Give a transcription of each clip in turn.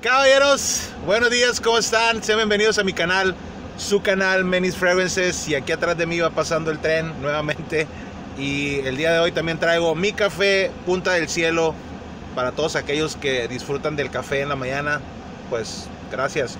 Caballeros, buenos días, ¿cómo están? Sean bienvenidos a mi canal, su canal Menis Fragrances. Y aquí atrás de mí va pasando el tren nuevamente. Y el día de hoy también traigo mi café Punta del Cielo para todos aquellos que disfrutan del café en la mañana. Pues gracias.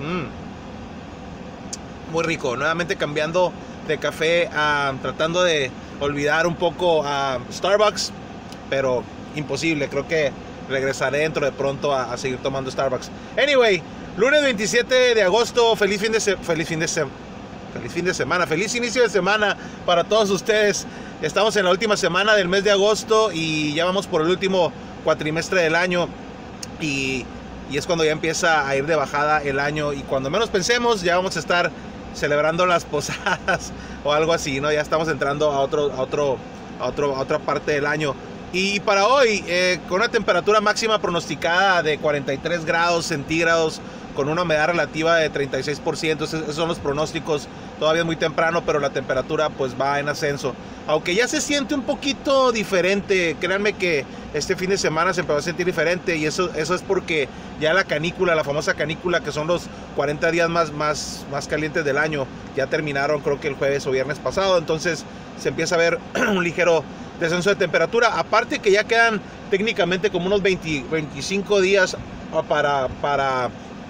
Muy rico, nuevamente cambiando de café, tratando de olvidar un poco a Starbucks, pero imposible. Creo que regresaré dentro de pronto a seguir tomando Starbucks. Anyway, lunes 27 de agosto, feliz fin de semana, feliz inicio de semana para todos ustedes. Estamos en la última semana del mes de agosto y ya vamos por el último cuatrimestre del año, y es cuando ya empieza a ir de bajada el año, y cuando menos pensemos ya vamos a estar celebrando las posadas o algo así, ¿no? Ya estamos entrando a otra parte del año. Y para hoy, con una temperatura máxima pronosticada de 43 grados centígrados, con una humedad relativa de 36%, esos son los pronósticos. Todavía es muy temprano, pero la temperatura pues va en ascenso. Aunque ya se siente un poquito diferente, créanme que este fin de semana se empezó a sentir diferente, y eso es porque ya la canícula, la famosa canícula, que son los 40 días más calientes del año, ya terminaron, creo que el jueves o viernes pasado. Entonces se empieza a ver un ligero descenso de temperatura, aparte que ya quedan técnicamente como unos 25 días para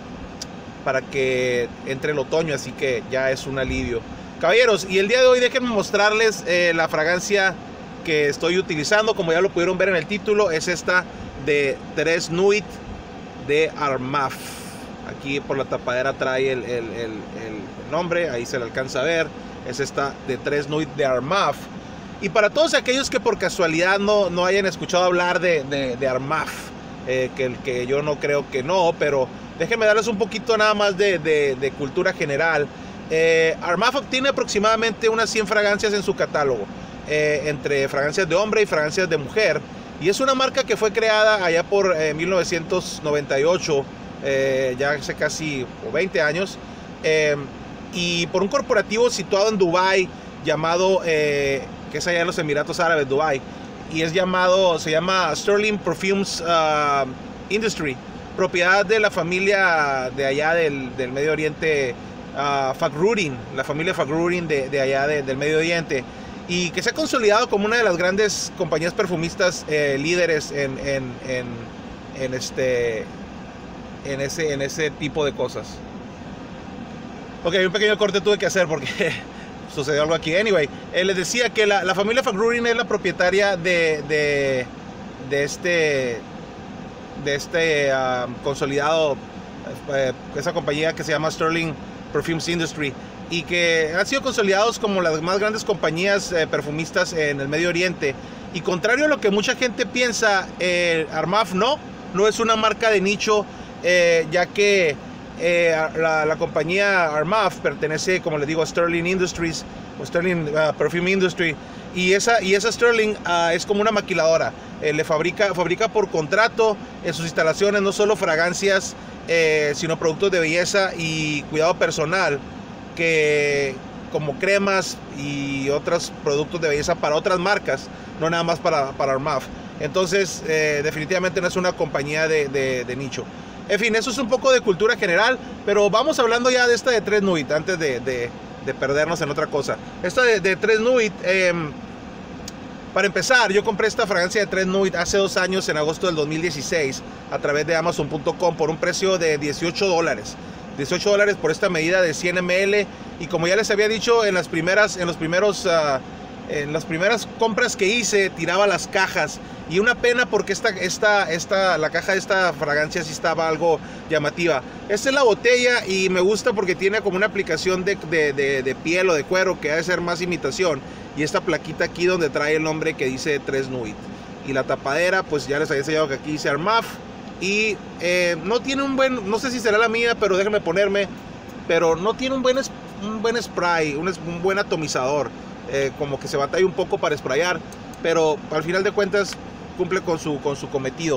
que entre el otoño, así que ya es un alivio. Caballeros, y el día de hoy déjenme mostrarles la fragancia que estoy utilizando. Como ya lo pudieron ver en el título, es esta de Tres Nuit de Armaf. Aquí por la tapadera trae el nombre, ahí se le alcanza a ver. Es esta de Tres Nuit de Armaf. Y para todos aquellos que por casualidad no hayan escuchado hablar de Armaf, que yo no creo que no, pero déjenme darles un poquito nada más de cultura general. Armaf tiene aproximadamente unas 100 fragancias en su catálogo, entre fragancias de hombre y fragancias de mujer. Y es una marca que fue creada allá por 1998, ya hace casi 20 años, y por un corporativo situado en Dubái llamado, que es allá en los Emiratos Árabes, Dubái, y se llama Sterling Perfumes Industry, propiedad de la familia de allá del Medio Oriente, Fakhruddin, la familia Fakhruddin de allá del Medio Oriente, y que se ha consolidado como una de las grandes compañías perfumistas líderes en ese tipo de cosas. Ok, un pequeño corte tuve que hacer porque sucedió algo aquí. Anyway, les decía que la familia Fakhruddin es la propietaria de este consolidado, esa compañía que se llama Sterling Perfumes Industry, y que han sido consolidados como las más grandes compañías perfumistas en el Medio Oriente. Y contrario a lo que mucha gente piensa, Armaf no es una marca de nicho, ya que la compañía Armaf pertenece, como les digo, a Sterling Industries o Sterling Perfume Industry, y esa Sterling es como una maquiladora. Le fabrica por contrato en sus instalaciones no solo fragancias, sino productos de belleza y cuidado personal, que como cremas y otros productos de belleza para otras marcas, no nada más para Armaf. Entonces definitivamente no es una compañía de nicho. En fin, eso es un poco de cultura general, pero vamos hablando ya de esta de Tres Nuit antes de perdernos en otra cosa. Esta de Tres Nuit, para empezar, yo compré esta fragancia de Tres Nuit hace 2 años, en agosto del 2016, a través de Amazon.com por un precio de $18. $18 por esta medida de 100 ml. Y como ya les había dicho, en las primeras compras que hice, tiraba las cajas. Y una pena, porque la caja de esta fragancia sí estaba algo llamativa. Esta es la botella, y me gusta porque tiene como una aplicación de piel o de cuero, que ha de ser más imitación. Y esta plaquita aquí donde trae el nombre que dice Tres Nuit. Y la tapadera, pues ya les había enseñado que aquí dice Armaf. Y no tiene no sé si será la mía, pero déjenme ponerme. Pero no tiene un buen spray, un buen atomizador. Como que se batalla un poco para sprayar, pero al final de cuentas cumple con su cometido.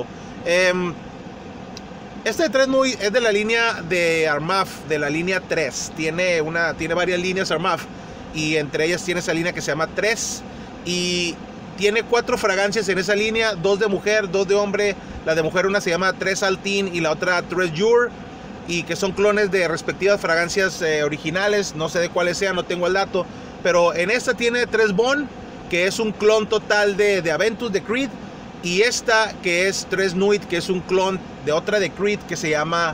Este de Tres Nuit es de la línea de Armaf, de la línea 3. Tiene varias líneas Armaf, y entre ellas tiene esa línea que se llama 3, y tiene 4 fragancias en esa línea, 2 de mujer, 2 de hombre. La de mujer, una se llama Tres Altin y la otra Tres Jour. y que son clones de respectivas fragancias originales. No sé de cuáles sean, no tengo el dato, pero en esta tiene 3 Bond, que es un clon total de Aventus de Creed, y esta que es 3 Nuit, que es un clon de otra de Creed que se llama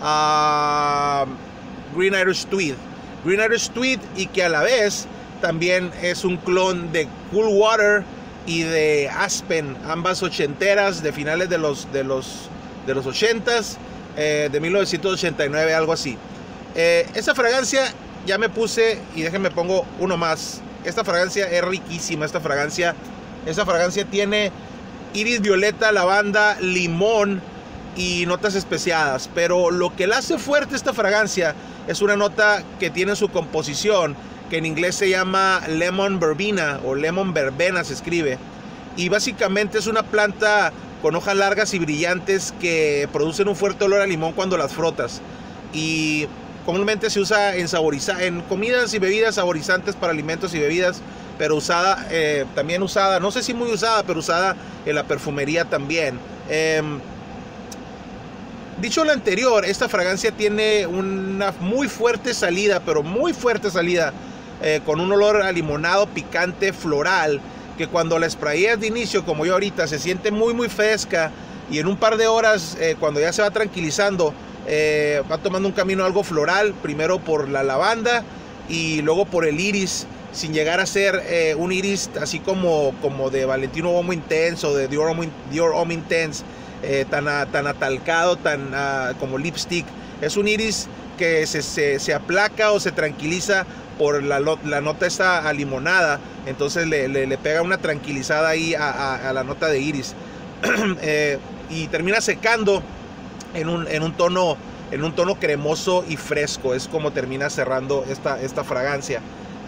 Green Irish Tweed. Green Irish Tweed, y que a la vez también es un clon de Cool Water y de Aspen, ambas ochenteras, de finales de los 80s, de 1989, algo así. Esta fragancia ya me puse, y déjenme pongo uno más. Esta fragancia es riquísima. Esta fragancia tiene iris violeta, lavanda, limón y notas especiadas, pero lo que la hace fuerte esta fragancia es una nota que tiene su composición, que en inglés se llama lemon verbena, o lemon verbena se escribe, y básicamente es una planta con hojas largas y brillantes que producen un fuerte olor a limón cuando las frotas, y comúnmente se usa en comidas y bebidas, saborizantes para alimentos y bebidas, pero también usada, no sé si muy usada, pero usada en la perfumería también. Dicho lo anterior, esta fragancia tiene una muy fuerte salida, pero muy fuerte salida, con un olor a limonado, picante, floral, que cuando la sprayas de inicio, como yo ahorita, se siente muy muy fresca, y en un par de horas, cuando ya se va tranquilizando, va tomando un camino algo floral, primero por la lavanda y luego por el iris, sin llegar a ser un iris así como de Valentino Homo Intense o de Dior Homme Intense, tan atalcado, como lipstick. Es un iris que se aplaca o se tranquiliza por la nota esta limonada, entonces le pega una tranquilizada ahí a la nota de iris. Y termina secando en un tono cremoso y fresco. Es como termina cerrando esta fragancia.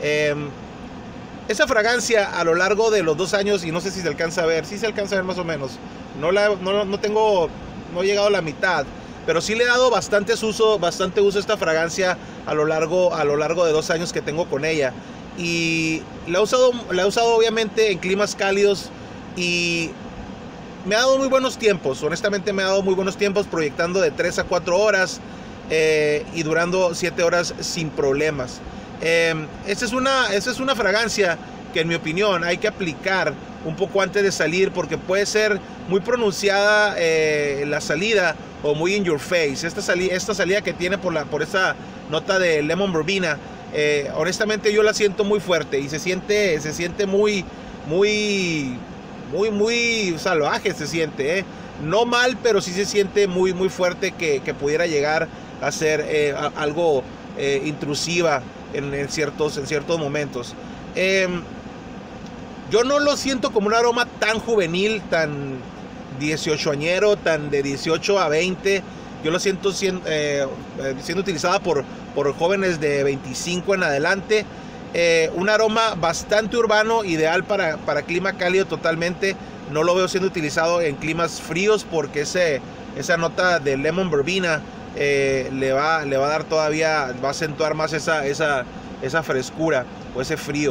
Esa fragancia a lo largo de los 2 años, y no sé si se alcanza a ver, sí se alcanza a ver más o menos, no he llegado a la mitad, pero sí le he dado bastante uso a esta fragancia a lo largo de 2 años que tengo con ella, y la he usado obviamente en climas cálidos, y me ha dado muy buenos tiempos. Honestamente me ha dado muy buenos tiempos, proyectando de 3 a 4 horas y durando 7 horas sin problemas. Esta es una fragancia que, en mi opinión, hay que aplicar un poco antes de salir, porque puede ser muy pronunciada la salida, o muy in your face. Esta salida que tiene por esa nota de lemon verbena, honestamente yo la siento muy fuerte, y se siente muy salvaje, se siente, no mal, pero sí se siente muy muy fuerte, que pudiera llegar a ser algo intrusiva en ciertos momentos. Yo no lo siento como un aroma tan juvenil, tan 18añero, tan de 18 a 20. Yo lo siento siendo utilizada por jóvenes de 25 en adelante. Un aroma bastante urbano, ideal para clima cálido totalmente. No lo veo siendo utilizado en climas fríos, porque esa nota de lemon verbena le va a dar todavía, va a acentuar más esa frescura o ese frío.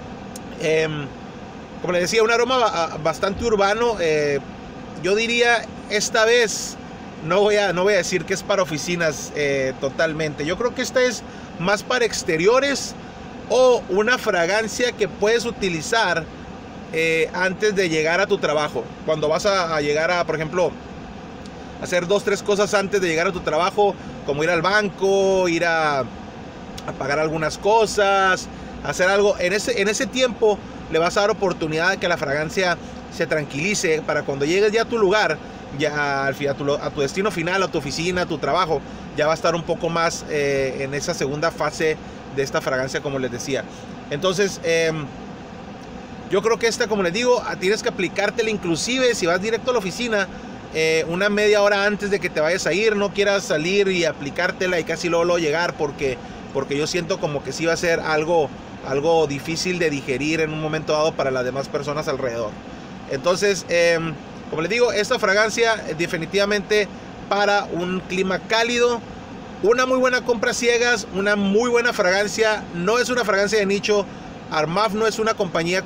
Como les decía, un aroma bastante urbano. Yo diría, esta vez no voy a decir que es para oficinas totalmente. Yo creo que esta es más para exteriores, o una fragancia que puedes utilizar antes de llegar a tu trabajo. Cuando vas a llegar por ejemplo, hacer 2-3 cosas antes de llegar a tu trabajo, como ir al banco, ir a pagar algunas cosas, hacer algo. En ese tiempo le vas a dar oportunidad de que la fragancia se tranquilice, para cuando llegues ya a tu lugar, ya a tu destino final, a tu oficina, a tu trabajo, ya va a estar un poco más en esa segunda fase de esta fragancia, como les decía. Entonces yo creo que esta, como les digo, tienes que aplicártela, inclusive si vas directo a la oficina, una media hora antes de que te vayas a ir. No quieras salir y aplicártela y casi luego llegar, porque yo siento como que sí va a ser algo difícil de digerir en un momento dado para las demás personas alrededor. Entonces, como les digo, esta fragancia definitivamente para un clima cálido, una muy buena compra ciegas, una muy buena fragancia. No es una fragancia de nicho. Armaf no es una compañía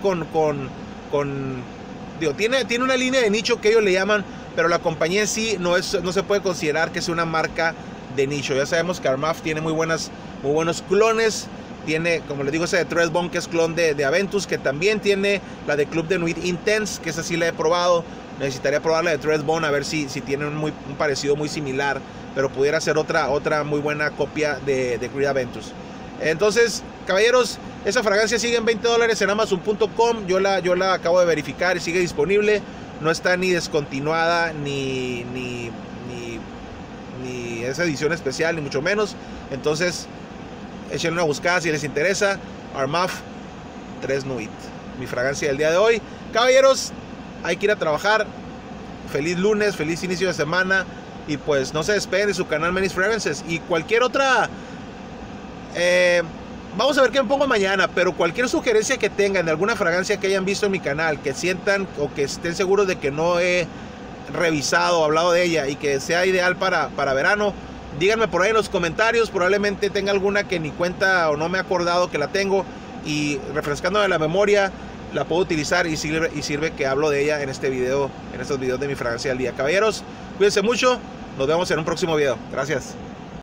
tiene una línea de nicho que ellos le llaman, pero la compañía en sí no se puede considerar que sea una marca de nicho. Ya sabemos que Armaf tiene muy buenos clones. Tiene, como les digo, esa de Thread Bond, que es clon de Aventus, que también tiene la de Club de Nuit Intense, que esa sí la he probado. Necesitaría probar la de Thread Bond a ver si tiene un parecido muy similar, pero pudiera ser otra muy buena copia de Creed Aventus. Entonces, caballeros, esa fragancia sigue en $20 en Amazon.com. Yo la acabo de verificar y sigue disponible. No está ni descontinuada ni esa edición especial, ni mucho menos. Entonces, échenle una buscada si les interesa. Armaf 3 Nuit, mi fragancia del día de hoy. Caballeros, hay que ir a trabajar. Feliz lunes, feliz inicio de semana. Y pues no se despeguen de su canal Menis Fragrances. Y cualquier otra... vamos a ver qué me pongo mañana. Pero cualquier sugerencia que tengan de alguna fragancia que hayan visto en mi canal, que sientan o que estén seguros de que no he revisado o hablado de ella y que sea ideal para verano, díganme por ahí en los comentarios. Probablemente tenga alguna que ni cuenta o no me he acordado que la tengo, y refrescándome la memoria la puedo utilizar y sirve que hablo de ella en este video, en estos videos de mi fragancia del día. Caballeros, cuídense mucho, nos vemos en un próximo video. Gracias.